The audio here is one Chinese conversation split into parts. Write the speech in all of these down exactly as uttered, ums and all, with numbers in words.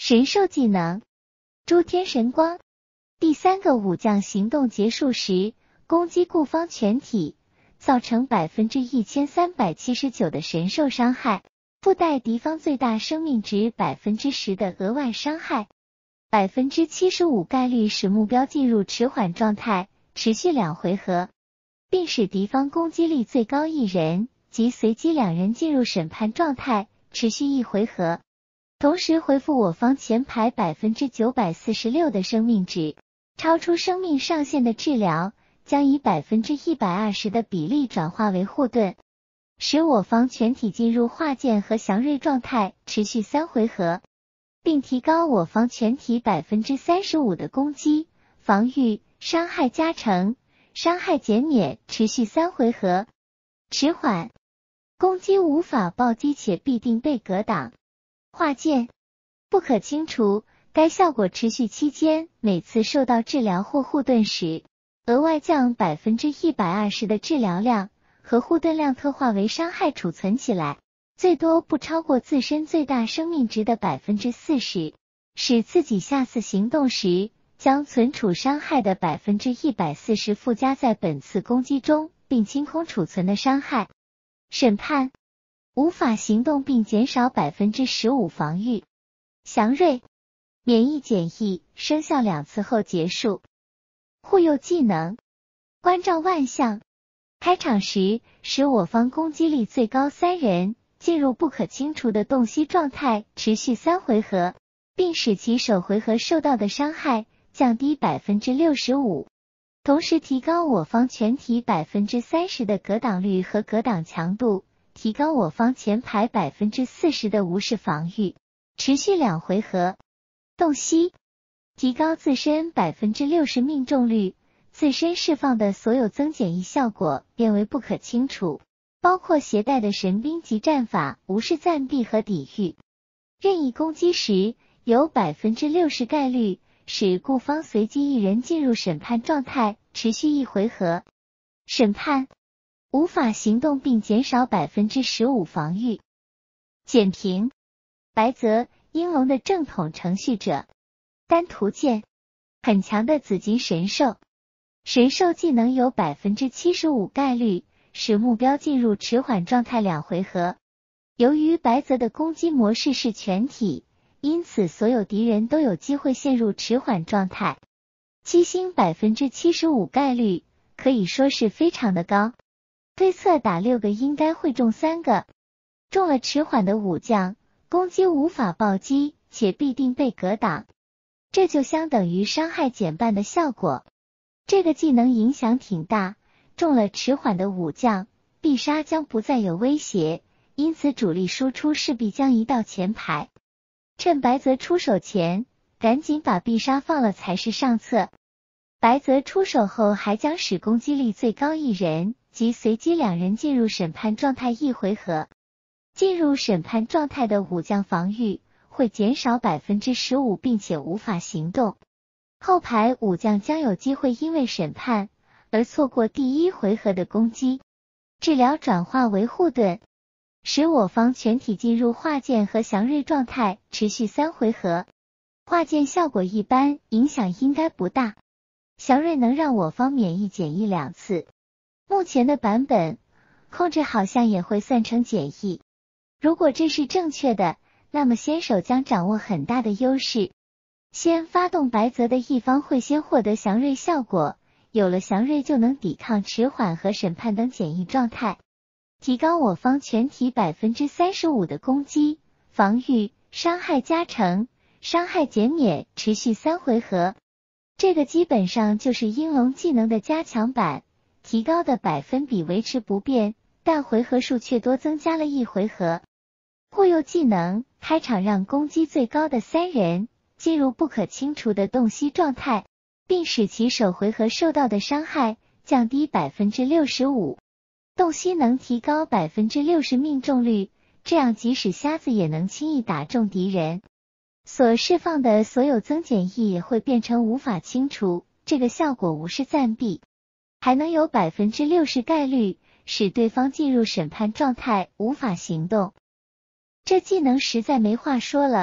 神兽技能诸天神光。第三个武将行动结束时，攻击顾方全体，造成 百分之一千三百七十九 的神兽伤害，附带敌方最大生命值 百分之十 的额外伤害， 百分之七十五 概率使目标进入迟缓状态，持续两回合，并使敌方攻击力最高一人及随机两人进入审判状态，持续一回合，同时回复我方前排 百分之九百四十六 的生命值。超出生命上限的治疗将以 百分之一百二十 的比例转化为护盾，使我方全体进入化剑和祥瑞状态，持续三回合，并提高我方全体 百分之三十五 的攻击、防御、伤害加成、伤害减免，持续三回合。迟缓攻击无法暴击且必定被格挡。化剑不可清除，该效果持续期间，每次受到治疗或护盾时，额外降 百分之一百二十 的治疗量和护盾量特化为伤害储存起来，最多不超过自身最大生命值的 百分之四十， 使自己下次行动时将存储伤害的 百分之一百四十 附加在本次攻击中，并清空储存的伤害。审判无法行动并减少 百分之十五 防御。祥瑞免疫减役生效两次后结束。护佑技能关照万象，开场时使我方攻击力最高三人进入不可清除的洞悉状态，持续三回合，并使其首回合受到的伤害降低 百分之六十五， 同时提高我方全体 百分之三十 的格挡率和格挡强度，提高我方前排 百分之四十 的无视防御，持续两回合。洞悉提高自身 百分之六十 命中率，自身释放的所有增减益效果变为不可清除，包括携带的神兵及战法、无视暂避和抵御。任意攻击时有 百分之六十 概率使顾方随机一人进入审判状态，持续一回合。审判无法行动并减少 百分之十五 防御。简评白泽鹰龙的正统程序者，单图剑很强的紫金神兽，神兽技能有 百分之七十五 概率使目标进入迟缓状态两回合。由于白泽的攻击模式是全体，因此所有敌人都有机会陷入迟缓状态。七星 百分之七十五 概率可以说是非常的高，推测打六个应该会中三个。中了迟缓的武将，攻击无法暴击且必定被格挡，这就相等于伤害减半的效果。这个技能影响挺大，中了迟缓的武将，必杀将不再有威胁，因此主力输出势必将移到前排。趁白泽出手前，赶紧把必杀放了才是上策。白泽出手后还将使攻击力最高一人及随机两人进入审判状态一回合。进入审判状态的武将防御会减少 百分之十五 并且无法行动，后排武将将有机会因为审判而错过第一回合的攻击。治疗转化为护盾，使我方全体进入化剑和祥瑞状态，持续三回合。化剑效果一般，影响应该不大。祥瑞能让我方免疫减役两次，目前的版本控制好像也会算成减役。如果这是正确的，那么先手将掌握很大的优势。先发动白泽的一方会先获得祥瑞效果，有了祥瑞就能抵抗迟缓和审判等减役状态，提高我方全体 百分之三十五 的攻击、防御、伤害加成、伤害减免，持续三回合。这个基本上就是鹰龙技能的加强版，提高的百分比维持不变，但回合数却多增加了一回合。护佑技能开场让攻击最高的三人进入不可清除的洞悉状态，并使其首回合受到的伤害降低 百分之六十五。洞悉能提高 百分之六十 命中率，这样即使瞎子也能轻易打中敌人。所释放的所有增减益也会变成无法清除，这个效果无视暂避，还能有 百分之六十 概率使对方进入审判状态，无法行动。这技能实在没话说了，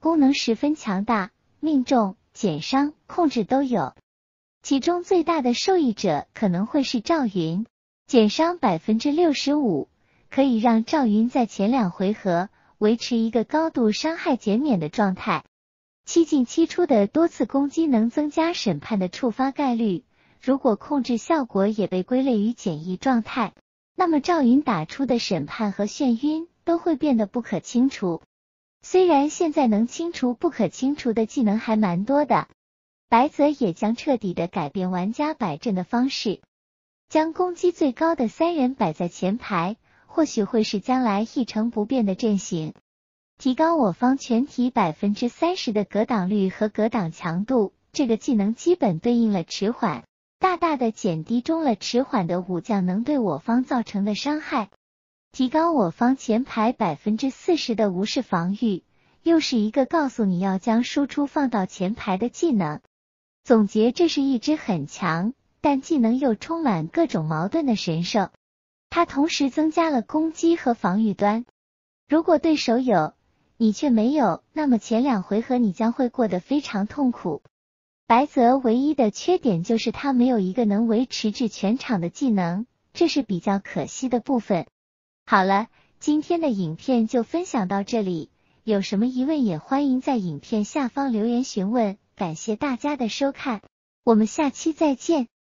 功能十分强大，命中、减伤、控制都有。其中最大的受益者可能会是赵云，减伤 百分之六十五， 可以让赵云在前两回合维持一个高度伤害减免的状态。七进七出的多次攻击能增加审判的触发概率，如果控制效果也被归类于简易状态，那么赵云打出的审判和眩晕都会变得不可清除。虽然现在能清除不可清除的技能还蛮多的，白泽也将彻底的改变玩家摆阵的方式，将攻击最高的三人摆在前排，或许会是将来一成不变的阵型。提高我方全体 百分之三十 的格挡率和格挡强度，这个技能基本对应了迟缓，大大的减低中了迟缓的武将能对我方造成的伤害。提高我方前排 百分之四十 的无视防御，又是一个告诉你要将输出放到前排的技能。总结，这是一只很强，但技能又充满各种矛盾的神兽。它同时增加了攻击和防御端。如果对手有，你却没有，那么前两回合你将会过得非常痛苦。白泽唯一的缺点就是他没有一个能维持至全场的技能，这是比较可惜的部分。好了，今天的影片就分享到这里，有什么疑问也欢迎在影片下方留言询问，感谢大家的收看，我们下期再见。